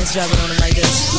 let's drop it on him like this.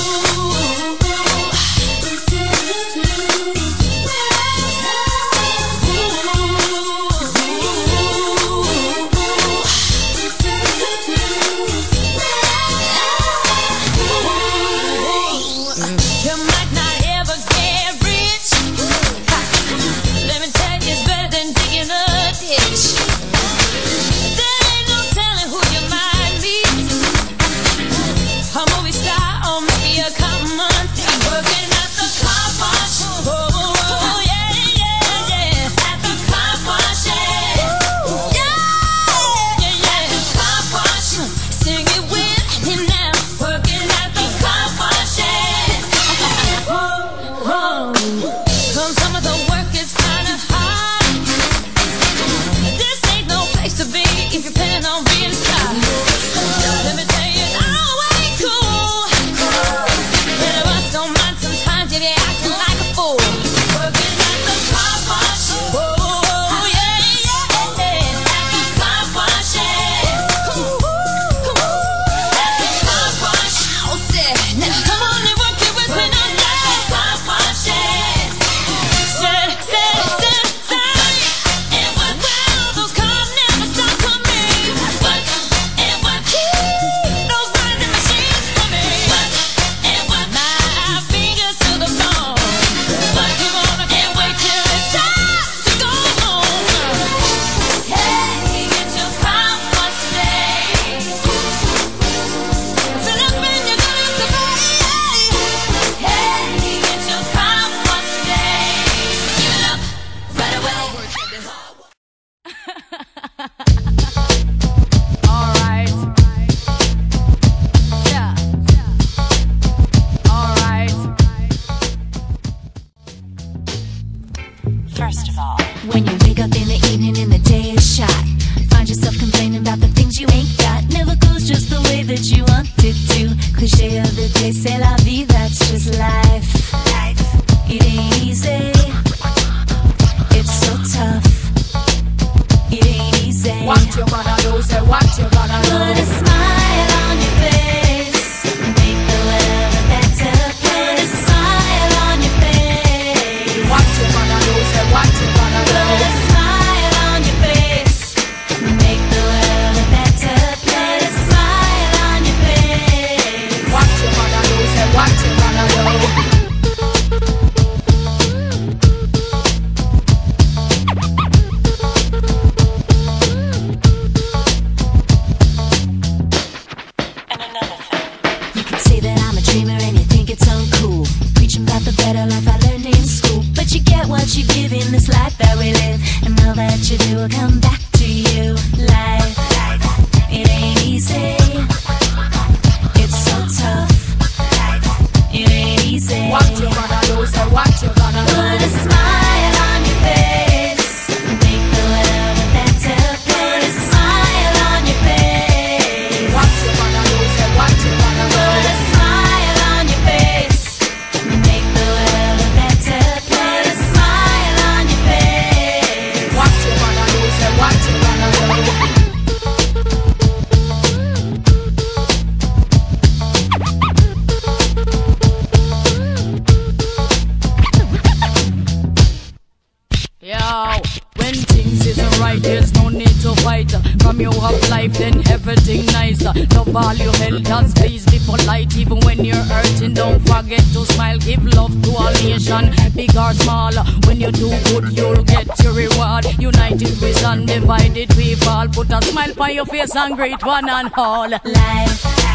First of all, when you wake up in the evening and the day is shot, find yourself complaining about the things you ain't got. Never goes just the way that you want it to. Cliche of the day, c'est la vie, that's just life. It ain't easy, it's so tough. It ain't easy. What you gonna do, say what you gonna do. Put a smile on your face, make the world a better place. Put a smile on your face. What you gonna do, say what you gonna do. Put a smile on your face, make the world a better place. Put a smile on your face. What you gonna do, say what you gonna do. What you give in this life that we live, and all that you do will come back to you. Life, it ain't easy, it's so tough. It ain't easy. What you gonna do, say what you gonna do. Put a smile on your face, make the world a better place. Put a smile on your face. What you gonna do, say what you gonna do. Put a smile on your face, make the world a better place. There's no need to fight. From you have life, then everything nicer. Love all your elders, please be polite. Even when you're hurting, don't forget to smile. Give love to all nation, big or small. When you do good, you'll get your reward. United we stand, divided we fall. Put a smile on your face and greet one and all. Life